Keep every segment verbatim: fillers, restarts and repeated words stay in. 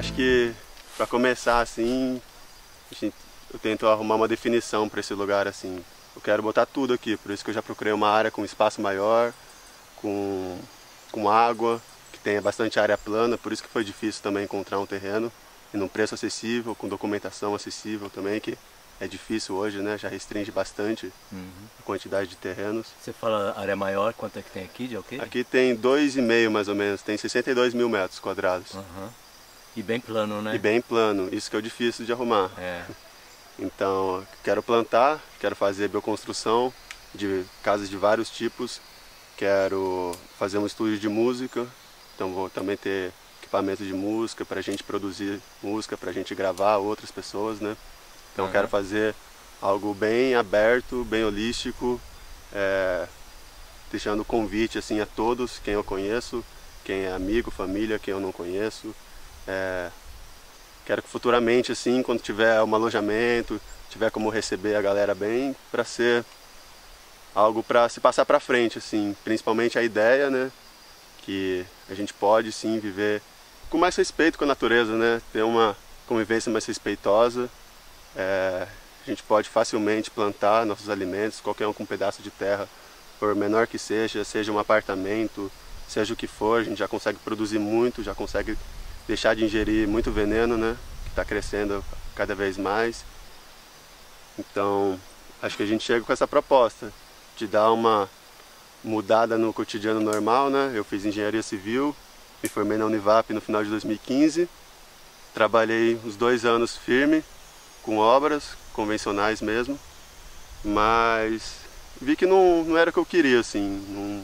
acho que para começar assim, a gente, eu tento arrumar uma definição para esse lugar assim. Eu quero botar tudo aqui, por isso que eu já procurei uma área com espaço maior, com, com água, que tenha bastante área plana, por isso que foi difícil também encontrar um terreno e num preço acessível, com documentação acessível também, que é difícil hoje, né? Já restringe bastante uhum. a quantidade de terrenos. Você fala área maior, quanto é que tem aqui de alqueire? Aqui tem dois e meio mais ou menos, tem sessenta e dois mil metros quadrados. Uhum. E bem plano, né? E bem plano, isso que é o difícil de arrumar. É. Então, quero plantar, quero fazer bioconstrução de casas de vários tipos, quero fazer um estúdio de música, então vou também ter equipamento de música para a gente produzir música, para a gente gravar outras pessoas, né? Então uhum. quero fazer algo bem aberto, bem holístico, é, deixando convite assim a todos, quem eu conheço, quem é amigo, família, quem eu não conheço. É, quero que futuramente, assim, quando tiver um alojamento, tiver como receber a galera bem, para ser algo para se passar para frente, assim, principalmente a ideia, né, que a gente pode sim viver com mais respeito com a natureza, né, ter uma convivência mais respeitosa. É, a gente pode facilmente plantar nossos alimentos, qualquer um com um pedaço de terra, por menor que seja, seja um apartamento, seja o que for, a gente já consegue produzir muito, já consegue deixar de ingerir muito veneno, né, que está crescendo cada vez mais. Então, acho que a gente chega com essa proposta de dar uma mudada no cotidiano normal, né? Eu fiz engenharia civil, me formei na Univap no final de dois mil e quinze, trabalhei uns dois anos firme, com obras convencionais mesmo, mas vi que não, não era o que eu queria, assim, não,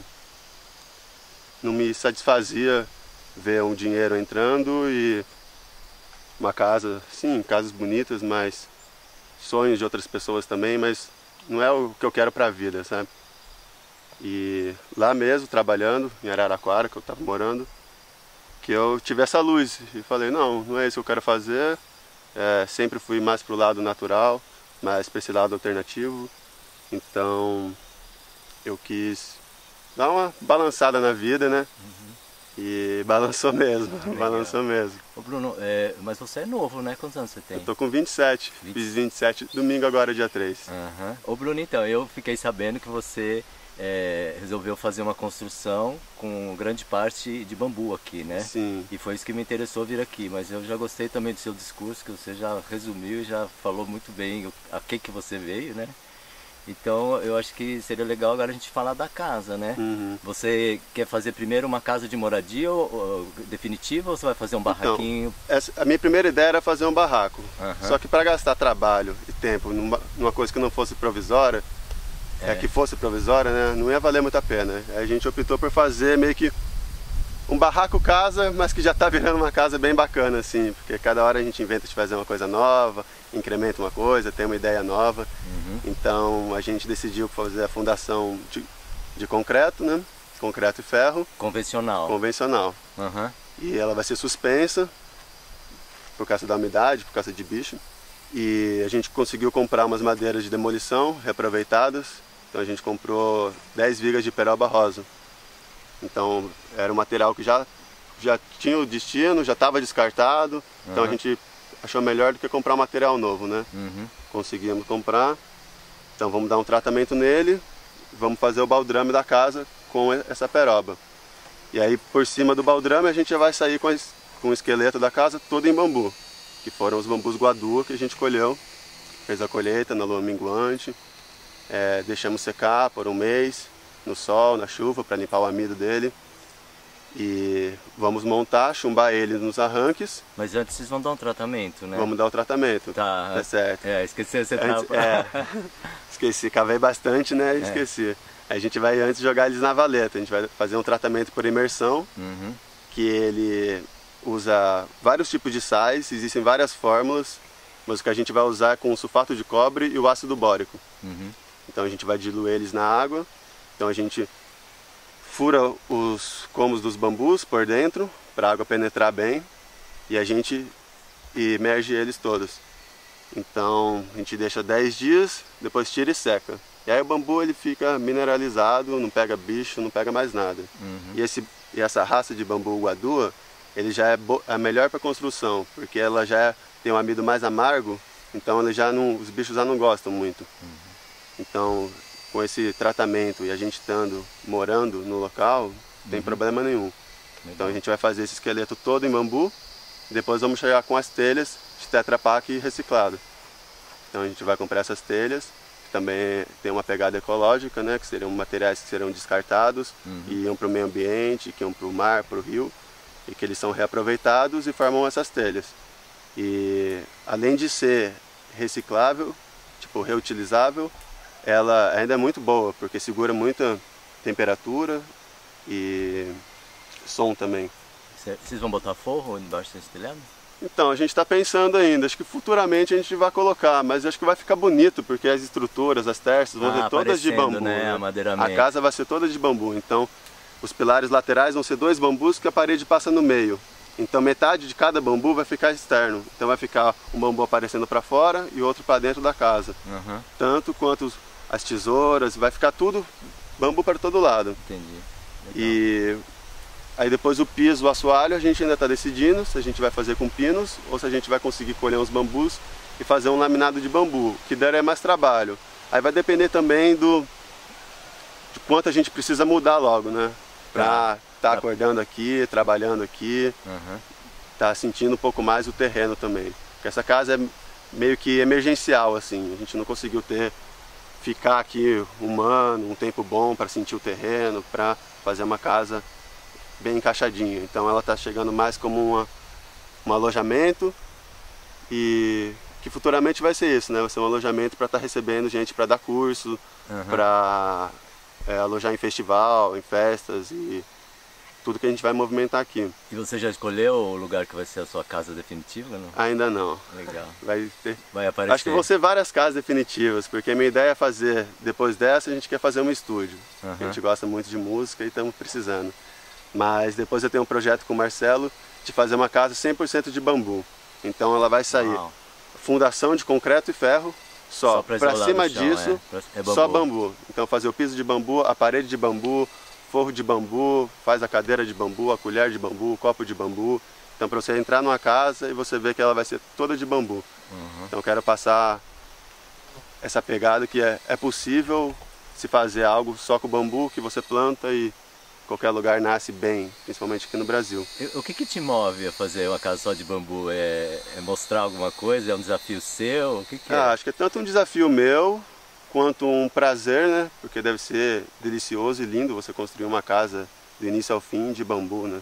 não me satisfazia ver um dinheiro entrando e uma casa, sim, casas bonitas, mas sonhos de outras pessoas também, mas não é o que eu quero para a vida, sabe? E lá mesmo, trabalhando em Araraquara, que eu estava morando, que eu tive essa luz e falei, não, não é isso que eu quero fazer. É, sempre fui mais para o lado natural, mais para esse lado alternativo, então eu quis dar uma balançada na vida, né? Uhum. E balançou mesmo, balançou mesmo. Ô Bruno, é, mas você é novo, né? Quantos anos você tem? Eu tô com vinte e sete, vinte... fiz vinte e sete domingo agora, dia três. Uhum. Ô Bruno, então, eu fiquei sabendo que você é, resolveu fazer uma construção com grande parte de bambu aqui, né? Sim. E foi isso que me interessou vir aqui, mas eu já gostei também do seu discurso, que você já resumiu e já falou muito bem a que que você veio, né? Então eu acho que seria legal agora a gente falar da casa, né? Uhum. Você quer fazer primeiro uma casa de moradia ou, ou, definitiva ou você vai fazer um barraquinho? Então, essa, a minha primeira ideia era fazer um barraco. Uhum. Só que para gastar trabalho e tempo numa, numa coisa que não fosse provisória, é. É, que fosse provisória, né, não ia valer muito a pena. Aí a gente optou por fazer meio que um barraco casa, mas que já está virando uma casa bem bacana, assim, porque cada hora a gente inventa de fazer uma coisa nova, incrementa uma coisa, tem uma ideia nova. Uhum. Então a gente decidiu fazer a fundação de, de concreto, né? Concreto e ferro. Convencional. Convencional. Uhum. E ela vai ser suspensa por causa da umidade, por causa de bicho. E a gente conseguiu comprar umas madeiras de demolição reaproveitadas. Então a gente comprou dez vigas de peroba rosa. Então era um material que já, já tinha o destino, já estava descartado. Uhum. Então a gente achou melhor do que comprar um material novo, né? Uhum. Conseguimos comprar. Então vamos dar um tratamento nele, vamos fazer o baldrame da casa com essa peroba. E aí por cima do baldrame a gente já vai sair com, as, com o esqueleto da casa todo em bambu, que foram os bambus guadua que a gente colheu, fez a colheita na lua minguante, é, deixamos secar por um mês, no sol, na chuva, para limpar o amido dele. E vamos montar, chumbar ele nos arranques. Mas antes vocês vão dar um tratamento, né? Vamos dar o tratamento, tá, tá certo. É, esqueci, você antes, tá... é, esqueci, cavei bastante, né, é. esqueci. A gente vai antes jogar eles na valeta, a gente vai fazer um tratamento por imersão, uhum. que ele usa vários tipos de sais, existem várias fórmulas, mas o que a gente vai usar é com o sulfato de cobre e o ácido bórico. Uhum. Então a gente vai diluir eles na água, então a gente fura os comos dos bambus por dentro, para a água penetrar bem, e a gente imerge eles todos. Então a gente deixa dez dias, depois tira e seca. E aí o bambu ele fica mineralizado, não pega bicho, não pega mais nada. Uhum. E, esse, e essa raça de bambu guadua, ele já é, é melhor para construção, porque ela já é, tem um amido mais amargo, então ele já não, os bichos já não gostam muito. Uhum. Então, com esse tratamento e a gente estando morando no local, não tem uhum. problema nenhum. Legal. Então a gente vai fazer esse esqueleto todo em bambu, depois vamos chegar com as telhas de Tetra Pak reciclado. Então a gente vai comprar essas telhas, que também tem uma pegada ecológica, né, que seriam materiais que serão descartados uhum. e iam para o meio ambiente, que iam para o mar, para o rio, e que eles são reaproveitados e formam essas telhas. E além de ser reciclável, tipo reutilizável, ela ainda é muito boa, porque segura muita temperatura e som também. Vocês vão botar forro embaixo desse telhado? Então, a gente está pensando ainda, acho que futuramente a gente vai colocar, mas acho que vai ficar bonito, porque as estruturas, as terças vão ah, ser todas de bambu. Né? Né? A casa vai ser toda de bambu, então os pilares laterais vão ser dois bambus que a parede passa no meio. Então metade de cada bambu vai ficar externo, então vai ficar um bambu aparecendo para fora e outro para dentro da casa. Uhum. Tanto quanto as tesouras, vai ficar tudo bambu para todo lado. Entendi. Legal. E aí depois o piso, o assoalho, a gente ainda está decidindo se a gente vai fazer com pinos ou se a gente vai conseguir colher uns bambus e fazer um laminado de bambu, que der é mais trabalho. Aí vai depender também do de quanto a gente precisa mudar logo, né? Para estar tá acordando aqui, trabalhando aqui, uhum. tá sentindo um pouco mais o terreno também. Porque essa casa é meio que emergencial, assim, a gente não conseguiu ter, ficar aqui um ano, um tempo bom para sentir o terreno, para fazer uma casa bem encaixadinha. Então ela está chegando mais como uma, um alojamento e que futuramente vai ser isso, né? Vai ser um alojamento para estar tá recebendo gente para dar curso, uhum. para é, alojar em festival, em festas e tudo que a gente vai movimentar aqui. E você já escolheu o lugar que vai ser a sua casa definitiva? Não? Ainda não. Legal. Vai ter... vai aparecer. Acho que vão ser várias casas definitivas, porque a minha ideia é fazer, depois dessa a gente quer fazer um estúdio. Uhum. A gente gosta muito de música e estamos precisando. Mas depois eu tenho um projeto com o Marcelo de fazer uma casa cem por cento de bambu. Então ela vai sair Uau. fundação de concreto e ferro só. só para cima chão, disso, é. É bambu. Só bambu. Então fazer o piso de bambu, a parede de bambu, forro de bambu, faz a cadeira de bambu, a colher de bambu, o copo de bambu. Então para você entrar numa casa e você ver que ela vai ser toda de bambu. Uhum. Então eu quero passar essa pegada que é, é possível se fazer algo só com bambu que você planta e qualquer lugar nasce bem, principalmente aqui no Brasil. O que que te move a fazer uma casa só de bambu? É, é mostrar alguma coisa? É um desafio seu? O que que é? Ah, acho que é tanto um desafio meu, quanto um prazer, né? Porque deve ser delicioso e lindo você construir uma casa do início ao fim de bambu, né?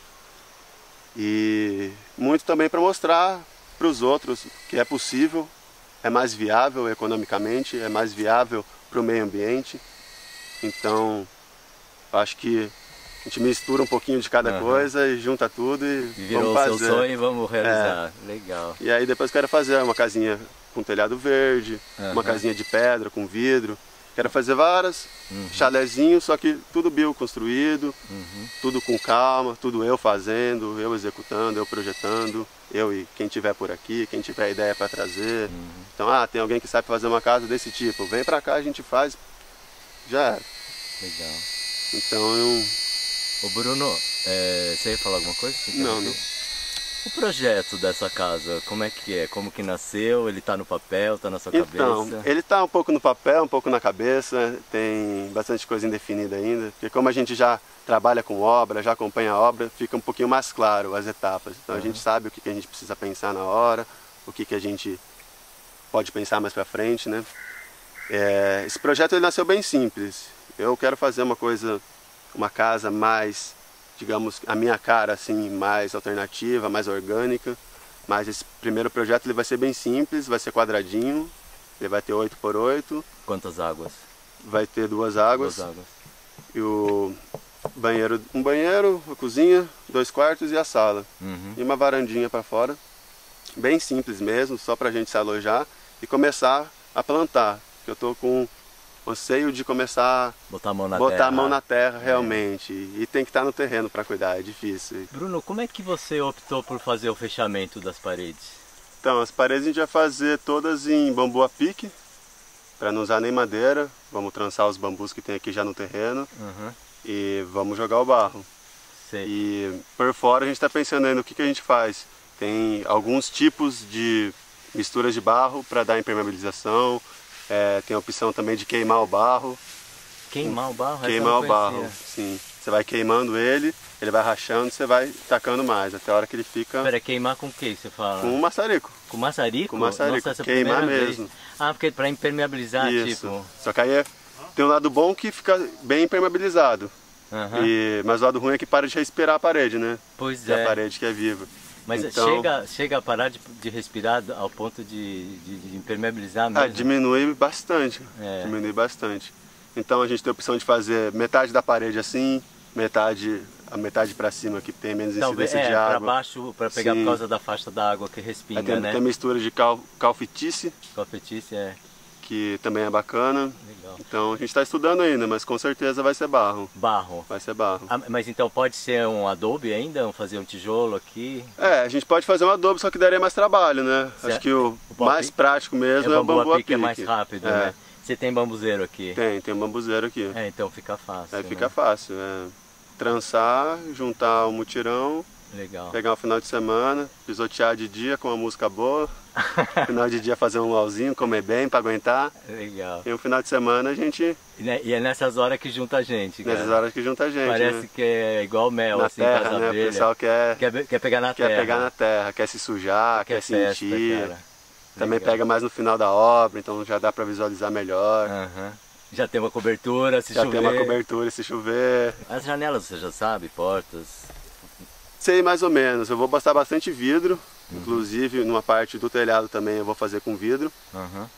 E muito também para mostrar para os outros que é possível, é mais viável economicamente, é mais viável para o meio ambiente. Então, acho que a gente mistura um pouquinho de cada uhum. coisa e junta tudo e virou vamos fazer. o seu sonho e vamos realizar. É. Legal. E aí depois quero fazer uma casinha com telhado verde, uhum. uma casinha de pedra com vidro. Quero fazer várias, uhum. chalezinhos, só que tudo bioconstruído, uhum. tudo com calma, tudo eu fazendo, eu executando, eu projetando, eu e quem tiver por aqui, quem tiver ideia para trazer. Uhum. Então, ah, tem alguém que sabe fazer uma casa desse tipo, vem pra cá, a gente faz, já era. Legal. Então eu... Ô Bruno, é, você ia falar alguma coisa? Não, não. O projeto dessa casa, como é que é? Como que nasceu? Ele está no papel, está na sua então, cabeça? Ele está um pouco no papel, um pouco na cabeça, tem bastante coisa indefinida ainda, porque como a gente já trabalha com obra, já acompanha a obra, fica um pouquinho mais claro as etapas. Então uhum. a gente sabe o que, que a gente precisa pensar na hora, o que, que a gente pode pensar mais para frente, né? É, esse projeto ele nasceu bem simples. Eu quero fazer uma coisa, uma casa mais, digamos, a minha cara assim, mais alternativa, mais orgânica. Mas esse primeiro projeto ele vai ser bem simples, vai ser quadradinho, ele vai ter oito por oito. Quantas águas? Vai ter duas águas. Duas águas. E o banheiro, um banheiro, a cozinha, dois quartos e a sala. Uhum. E uma varandinha para fora. Bem simples mesmo, só para a gente se alojar e começar a plantar. Eu estou com anseio de começar botar a mão na botar terra, a mão na terra realmente. É. E tem que estar no terreno para cuidar, é difícil. Bruno, como é que você optou por fazer o fechamento das paredes? Então, as paredes a gente vai fazer todas em bambu a pique, para não usar nem madeira. Vamos trançar os bambus que tem aqui já no terreno, uhum. e vamos jogar o barro. Sei. E por fora a gente está pensando aí no que, que a gente faz. Tem alguns tipos de misturas de barro para dar impermeabilização, é, tem a opção também de queimar o barro. Queimar o barro? Queimar o barro, sim. Você vai queimando ele, ele vai rachando, você vai tacando mais, até a hora que ele fica... Pera, queimar com o que você fala? Com maçarico. Com maçarico? Com maçarico, Nossa, queimar mesmo. Vez. Ah, porque para impermeabilizar, Isso. tipo... Só que aí é, tem um lado bom que fica bem impermeabilizado. Uhum. E, mas o lado ruim é que para de respirar a parede, né? Pois que é. é a parede que é viva. Mas então, chega, chega a parar de, de respirar ao ponto de, de, de impermeabilizar mesmo? Ah, diminui bastante, é. diminui bastante. Então a gente tem a opção de fazer metade da parede assim, metade, a metade para cima que tem menos Talvez, incidência é, de água. para baixo, para pegar Sim. por causa da faixa da água que respinga, Aí tem, né? tem mistura de cal, calfitice, Calfetice, é. que também é bacana. Legal. Então a gente está estudando ainda, mas com certeza vai ser barro. Barro. Vai ser barro. Ah, mas então pode ser um adobe ainda? Vamos fazer um tijolo aqui? É, a gente pode fazer um adobe, só que daria mais trabalho, né? Certo. Acho que o, o mais pique, prático mesmo é, é o bambu a pique. é mais rápido, é. né? Você tem bambuzeiro aqui? Tem, tem um bambuzeiro aqui. É, então fica fácil. Aí né? fica fácil. É. Trançar, juntar o mutirão, Legal. pegar um final de semana, pisotear de dia com uma música boa, final de dia fazer um luauzinho, comer bem para aguentar. Legal. E um final de semana a gente... E é nessas horas que junta a gente, cara. Nessas horas que junta a gente, Parece né? que é igual mel, Na assim, terra, para as né? abelhas. O pessoal quer, Quer, quer pegar na quer terra. pegar na terra, quer se sujar, quer quer, festa, sentir. cara. Também Legal. pega mais no final da obra, então já dá para visualizar melhor. Uhum. Já tem uma cobertura, se já chover. tem uma cobertura se chover. As janelas você já sabe, portas? Sei mais ou menos, eu vou botar bastante vidro, uhum. Inclusive numa parte do telhado também eu vou fazer com vidro. Uhum.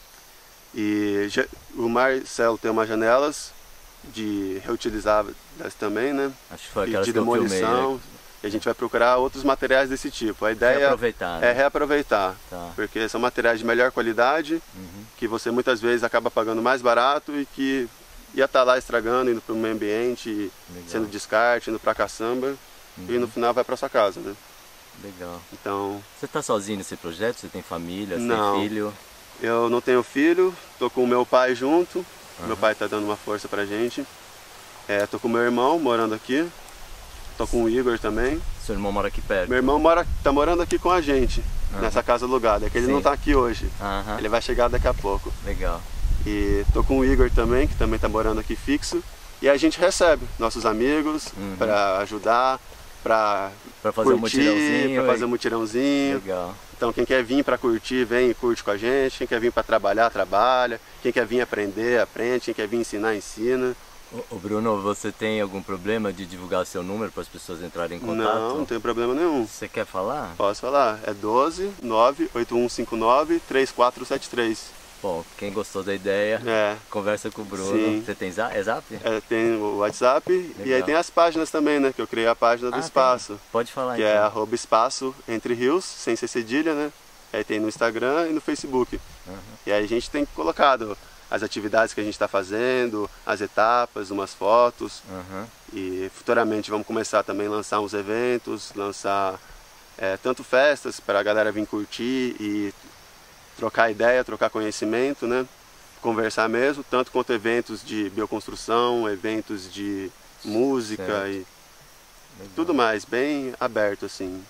E já, o Marcelo tem umas janelas de reutilizáveis também, né? Acho que foi e aquelas de que eu demolição. filmei, né? E a gente vai procurar outros materiais desse tipo. A ideia reaproveitar, né? é reaproveitar, tá. Porque são materiais de melhor qualidade, uhum. Que você muitas vezes acaba pagando mais barato e que ia estar lá estragando, indo para o meio ambiente, legal. Sendo descarte, indo para caçamba, uhum. E no final vai para sua casa, né? Legal. Então, você está sozinho nesse projeto? Você tem família? Você não, tem filho? Eu não tenho filho, tô com o meu pai junto, uhum. Meu pai está dando uma força pra gente. É, tô com meu irmão morando aqui. Tô com o Igor também. Seu irmão mora aqui perto? Meu irmão mora, tá morando aqui com a gente, uhum. Nessa casa alugada. É que ele Sim. Não tá aqui hoje. Uhum. Ele vai chegar daqui a pouco. Legal. E tô com o Igor também, que também tá morando aqui fixo. E a gente recebe nossos amigos, uhum. Para ajudar, para fazer um curtir, mutirãozinho. Para fazer um mutirãozinho. Legal. Então quem quer vir para curtir, vem e curte com a gente. Quem quer vir para trabalhar, trabalha. Quem quer vir aprender, aprende. Quem quer vir ensinar, ensina. Ô Bruno, você tem algum problema de divulgar seu número para as pessoas entrarem em contato? Não, não tem problema nenhum. Você quer falar? Posso falar. É doze, nove oito um cinco nove, três quatro sete três. Bom, quem gostou da ideia, é. Conversa com o Bruno. Sim. Você tem zap? É zap? É, tem o WhatsApp. Legal. E aí tem as páginas também, né? Que eu criei a página do ah, Espaço. Tem. Pode falar que então. Que é arroba espaço entre rios, sem ser cedilha, né? Aí tem no Instagram e no Facebook. Uhum. E aí a gente tem colocado as atividades que a gente está fazendo, as etapas, umas fotos. Uhum. E futuramente vamos começar também a lançar uns eventos, lançar é, tanto festas para a galera vir curtir e trocar ideia, trocar conhecimento, né? Conversar mesmo, tanto quanto eventos de bioconstrução, eventos de música certo. E Legal. Tudo mais, bem aberto assim.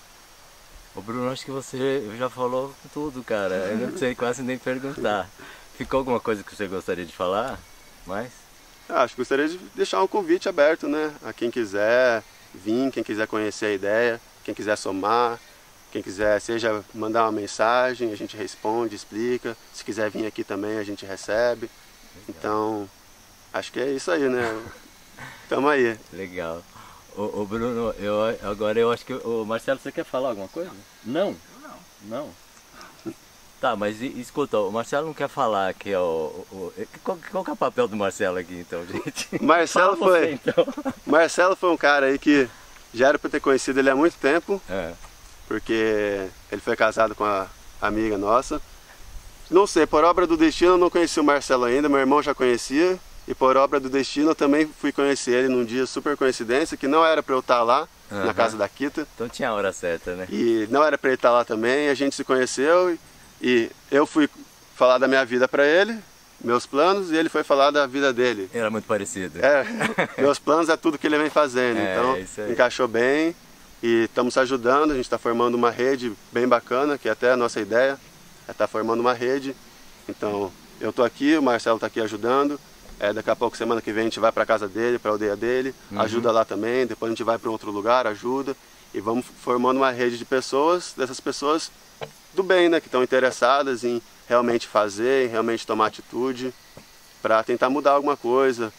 Ô Bruno, acho que você já falou tudo, cara. Eu não sei quase nem perguntar. Ficou alguma coisa que você gostaria de falar? Mais? Ah, acho que gostaria de deixar um convite aberto, né? A quem quiser vir, quem quiser conhecer a ideia, quem quiser somar, quem quiser, seja mandar uma mensagem, a gente responde, explica. Se quiser vir aqui também, a gente recebe. Legal. Então, acho que é isso aí, né? Tamo aí. Legal. Ô, ô Bruno, eu, agora eu acho que... O Marcelo, você quer falar alguma coisa? Não? Não. Não? Tá, mas escuta, o Marcelo não quer falar que é o... o qual, qual que é o papel do Marcelo aqui, então, gente? Marcelo foi... Você, então. Marcelo foi um cara aí que já era para ter conhecido ele há muito tempo. É. Porque ele foi casado com a amiga nossa. Não sei, por obra do destino eu não conheci o Marcelo ainda, meu irmão já conhecia. E por obra do destino eu também fui conhecer ele num dia super coincidência, que não era para eu estar lá, uhum. Na casa da Kita. Então tinha a hora certa, né? E não era para ele estar lá também, a gente se conheceu e, e eu fui falar da minha vida para ele. meus planos e ele foi falar da vida dele. Era muito parecido. É, meus planos é tudo que ele vem fazendo, É, então isso aí. encaixou bem e estamos se ajudando, a gente está formando uma rede bem bacana, que é até a nossa ideia, é estar formando uma rede. Então eu estou aqui, o Marcelo está aqui ajudando, é, daqui a pouco, semana que vem, a gente vai para a casa dele, para a aldeia dele, Uhum. ajuda lá também, depois a gente vai para outro lugar, ajuda, e vamos formando uma rede de pessoas, dessas pessoas do bem, né, que estão interessadas em realmente fazer, em realmente tomar atitude, para tentar mudar alguma coisa,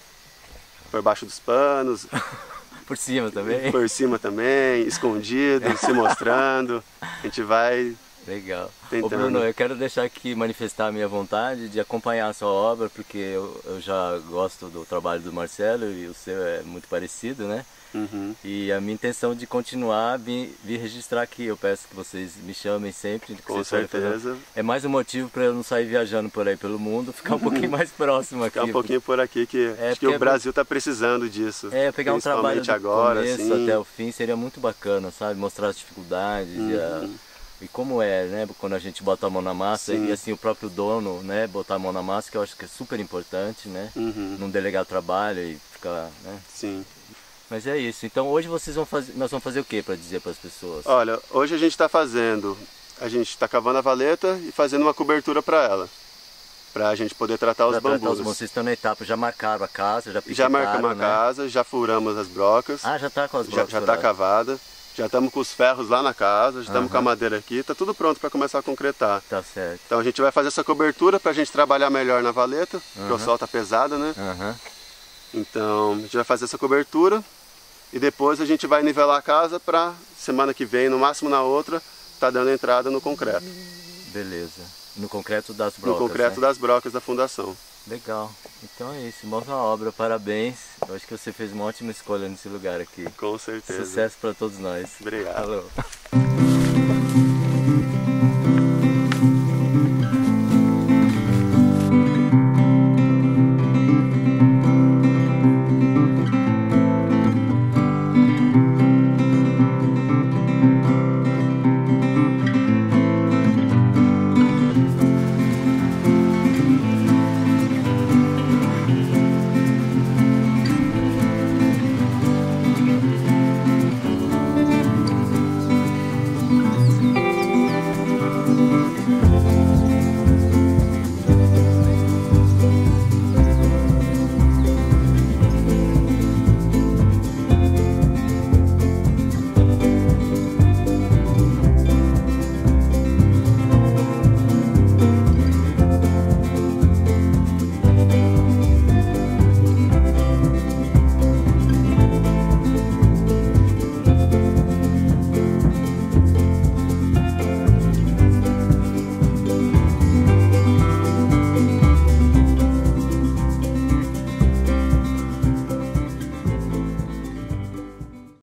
por baixo dos panos, Por cima também? por cima também, escondido, se mostrando, a gente vai Legal. tentando. Ô Bruno, eu quero deixar aqui manifestar a minha vontade de acompanhar a sua obra, porque eu, eu já gosto do trabalho do Marcelo e o seu é muito parecido, né? Uhum. E a minha intenção de continuar, vir, vir registrar aqui. Eu peço que vocês me chamem sempre. que Com vocês forem fazer- certeza. É mais um motivo para eu não sair viajando por aí pelo mundo, ficar um pouquinho mais próximo aqui. Ficar um pouquinho por aqui, que É, acho que porque o Brasil está precisando disso. É, pegar um trabalho principalmente do agora, começo assim. até o fim seria muito bacana, sabe? Mostrar as dificuldades e, a- e como é, né? Quando a gente bota a mão na massa Sim. e assim o próprio dono, né? Botar a mão na massa, que eu acho que é super importante, né? Uhum. Não delegar trabalho e ficar, né? Sim. Mas é isso. Então hoje vocês vão fazer, nós vamos fazer o que para dizer para as pessoas? Olha, hoje a gente está fazendo, a gente está cavando a valeta e fazendo uma cobertura para ela, para a gente poder tratar os Pra tratar bambus. os bambus. Vocês estão na etapa, já marcaram a casa, já Já piquetaram, marcamos a né? casa, já furamos as brocas, Ah, já tá com as já brocas já está furadas. cavada, já estamos com os ferros lá na casa, já estamos Aham. com a madeira aqui, está tudo pronto para começar a concretar. Tá certo. Então a gente vai fazer essa cobertura para a gente trabalhar melhor na valeta, porque o sol está pesado, né? Aham. Então a gente vai fazer essa cobertura e depois a gente vai nivelar a casa para semana que vem, no máximo na outra, tá dando entrada no concreto. Beleza. No concreto das No brocas, concreto né? das brocas da fundação. Legal. Então é isso. Boa obra. Parabéns. Eu acho que você fez uma ótima escolha nesse lugar aqui. Com certeza. Sucesso para todos nós. Obrigado. Falou.